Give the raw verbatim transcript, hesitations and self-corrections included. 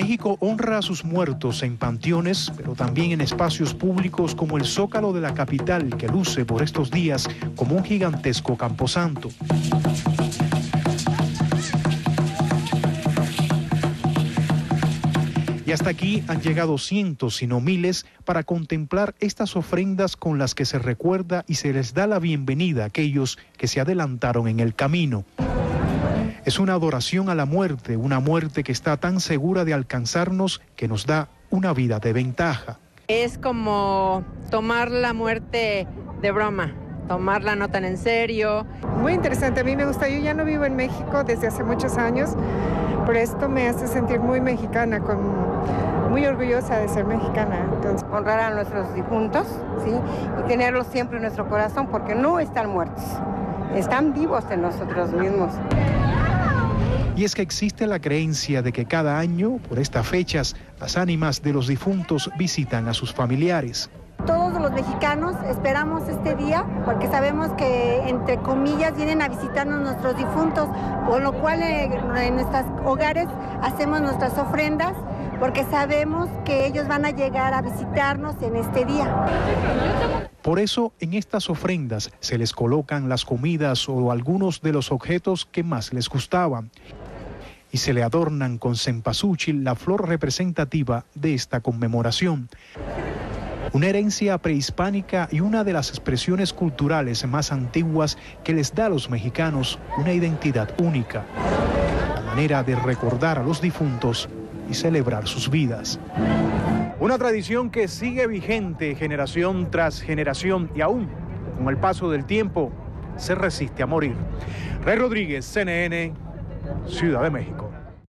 México honra a sus muertos en panteones, pero también en espacios públicos como el Zócalo de la capital, que luce por estos días como un gigantesco camposanto. Y hasta aquí han llegado cientos, si no miles, para contemplar estas ofrendas con las que se recuerda y se les da la bienvenida a aquellos que se adelantaron en el camino. Es una adoración a la muerte, una muerte que está tan segura de alcanzarnos que nos da una vida de ventaja. Es como tomar la muerte de broma, tomarla no tan en serio. Muy interesante, a mí me gusta. Yo ya no vivo en México desde hace muchos años, pero esto me hace sentir muy mexicana, con, muy orgullosa de ser mexicana. Entonces, honrar a nuestros difuntos, ¿sí? Y tenerlos siempre en nuestro corazón, porque no están muertos, están vivos en nosotros mismos. Y es que existe la creencia de que cada año, por estas fechas, las ánimas de los difuntos visitan a sus familiares. Todos los mexicanos esperamos este día porque sabemos que, entre comillas, vienen a visitarnos nuestros difuntos, con lo cual eh, en nuestros hogares hacemos nuestras ofrendas porque sabemos que ellos van a llegar a visitarnos en este día. Por eso, en estas ofrendas se les colocan las comidas o algunos de los objetos que más les gustaban, y se le adornan con cempasúchil, la flor representativa de esta conmemoración. Una herencia prehispánica y una de las expresiones culturales más antiguas que les da a los mexicanos una identidad única, la manera de recordar a los difuntos y celebrar sus vidas. Una tradición que sigue vigente generación tras generación y aún, con el paso del tiempo, se resiste a morir. Rey Rodríguez, C N N, Ciudad de México.